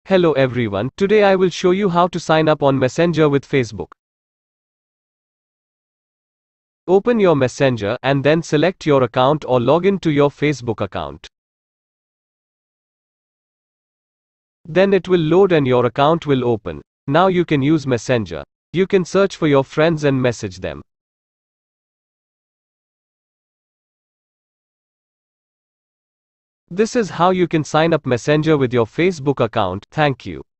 Hello everyone, today I will show you how to sign up on Messenger with Facebook. Open your Messenger and then select your account or login to your Facebook account. Then it will load and your account will open. Now you can use Messenger. You can search for your friends and message them. This is how you can sign up Messenger with your Facebook account. Thank you.